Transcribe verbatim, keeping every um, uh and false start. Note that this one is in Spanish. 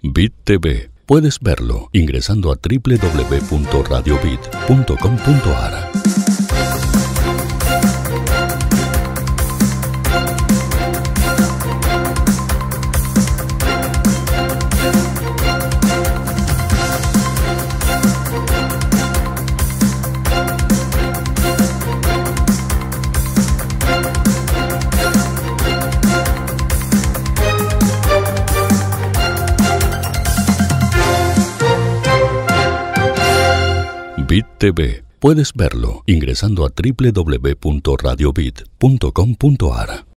Bit T V. Puedes verlo ingresando a doble u doble u doble u punto radio bit punto com punto a r. Bit T V. Puedes verlo ingresando a doble u doble u doble u punto radio bit punto com punto a r.